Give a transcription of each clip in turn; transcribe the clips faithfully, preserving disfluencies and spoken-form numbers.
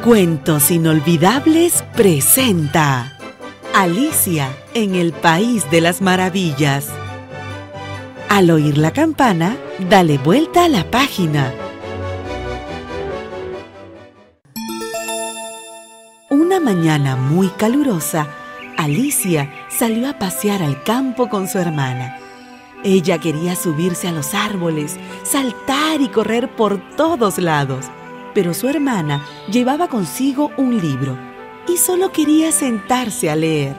Cuentos Inolvidables presenta Alicia en el País de las Maravillas. Al oír la campana, dale vuelta a la página. Una mañana muy calurosa, Alicia salió a pasear al campo con su hermana. Ella quería subirse a los árboles, saltar y correr por todos lados, pero su hermana llevaba consigo un libro y solo quería sentarse a leer.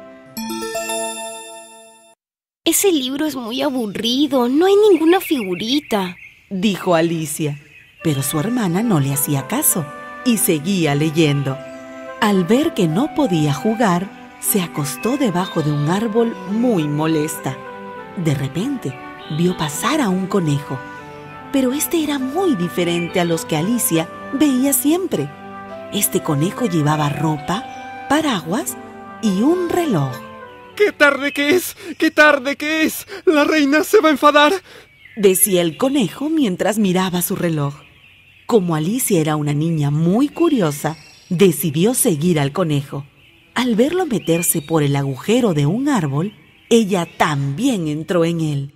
Ese libro es muy aburrido, no hay ninguna figurita, dijo Alicia, pero su hermana no le hacía caso y seguía leyendo. Al ver que no podía jugar, se acostó debajo de un árbol muy molesta. De repente, vio pasar a un conejo, pero este era muy diferente a los que Alicia veía siempre. Este conejo llevaba ropa, paraguas y un reloj. ¡Qué tarde que es! ¡Qué tarde que es! ¡La reina se va a enfadar!, decía el conejo mientras miraba su reloj. Como Alicia era una niña muy curiosa, decidió seguir al conejo. Al verlo meterse por el agujero de un árbol, ella también entró en él.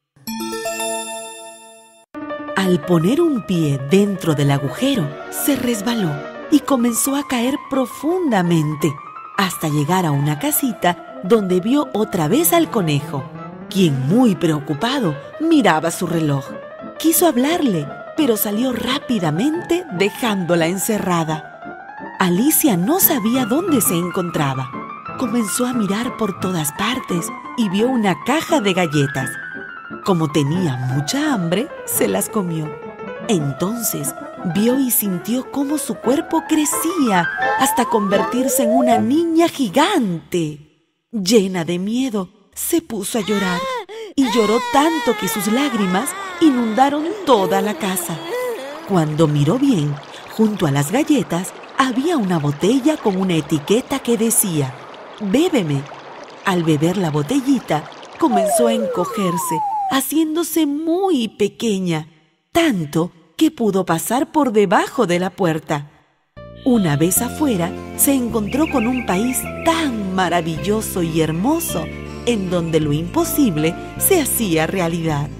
Al poner un pie dentro del agujero, se resbaló y comenzó a caer profundamente, hasta llegar a una casita donde vio otra vez al conejo, quien muy preocupado miraba su reloj. Quiso hablarle, pero salió rápidamente dejándola encerrada. Alicia no sabía dónde se encontraba. Comenzó a mirar por todas partes y vio una caja de galletas. Como tenía mucha hambre, se las comió. Entonces vio y sintió cómo su cuerpo crecía hasta convertirse en una niña gigante. Llena de miedo, se puso a llorar y lloró tanto que sus lágrimas inundaron toda la casa. Cuando miró bien, junto a las galletas había una botella con una etiqueta que decía: «Bébeme». Al beber la botellita, comenzó a encogerse, haciéndose muy pequeña, tanto que pudo pasar por debajo de la puerta. Una vez afuera, se encontró con un país tan maravilloso y hermoso, en donde lo imposible se hacía realidad.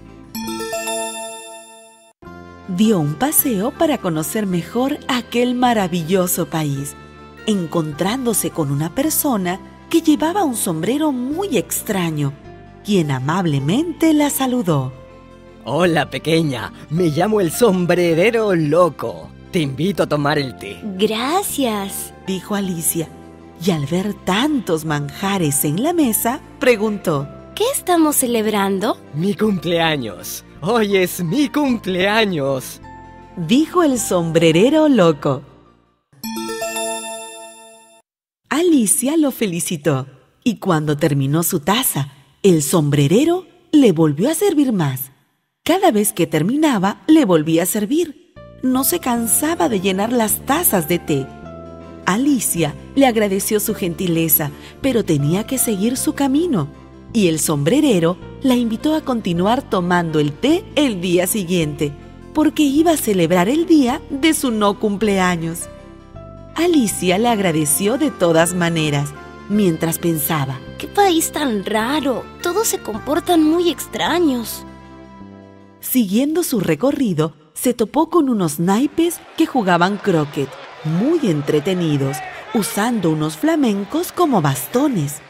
Dio un paseo para conocer mejor aquel maravilloso país, encontrándose con una persona que llevaba un sombrero muy extraño, quien amablemente la saludó. Hola, pequeña, me llamo el sombrerero loco. Te invito a tomar el té. Gracias, dijo Alicia, y al ver tantos manjares en la mesa, preguntó: ¿qué estamos celebrando? Mi cumpleaños. Hoy es mi cumpleaños, dijo el sombrerero loco. Alicia lo felicitó, y cuando terminó su taza, el sombrerero le volvió a servir más. Cada vez que terminaba, le volvía a servir. No se cansaba de llenar las tazas de té. Alicia le agradeció su gentileza, pero tenía que seguir su camino, y el sombrerero la invitó a continuar tomando el té el día siguiente, porque iba a celebrar el día de su no cumpleaños. Alicia le agradeció de todas maneras, mientras pensaba: ¡qué país tan raro! Todos se comportan muy extraños. Siguiendo su recorrido, se topó con unos naipes que jugaban croquet, muy entretenidos, usando unos flamencos como bastones.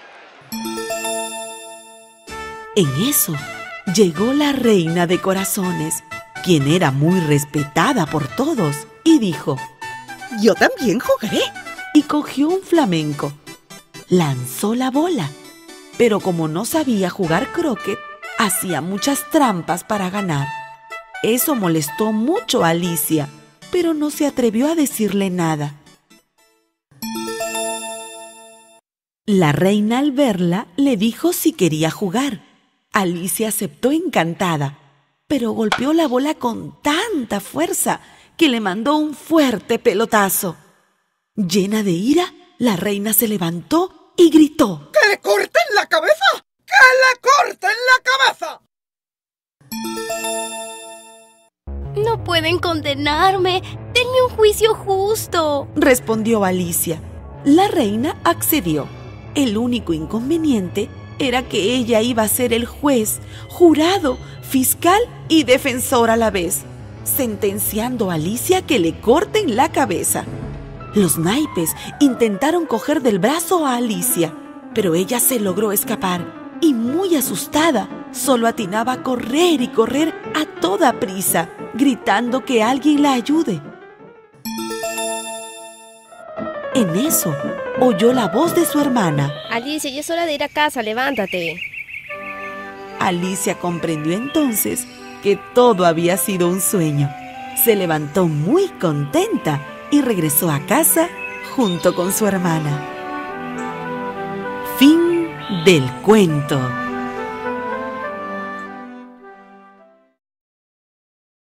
En eso, llegó la reina de corazones, quien era muy respetada por todos, y dijo: «Yo también jugaré». Y cogió un flamenco. Lanzó la bola, pero como no sabía jugar croquet, hacía muchas trampas para ganar. Eso molestó mucho a Alicia, pero no se atrevió a decirle nada. La reina, al verla, le dijo si quería jugar. Alicia aceptó encantada, pero golpeó la bola con tanta fuerza que le mandó un fuerte pelotazo. Llena de ira, la reina se levantó y gritó: ¡que le corten la cabeza! ¡Que le corten la cabeza! No pueden condenarme. Denme un juicio justo, respondió Alicia. La reina accedió. El único inconveniente era que ella iba a ser el juez, jurado, fiscal y defensor a la vez, sentenciando a Alicia que le corten la cabeza. Los naipes intentaron coger del brazo a Alicia, pero ella se logró escapar y, muy asustada, solo atinaba a correr y correr a toda prisa, gritando que alguien la ayude. En eso, oyó la voz de su hermana. Alicia, ya es hora de ir a casa, levántate. Alicia comprendió entonces que todo había sido un sueño. Se levantó muy contenta y regresó a casa junto con su hermana. Fin del cuento.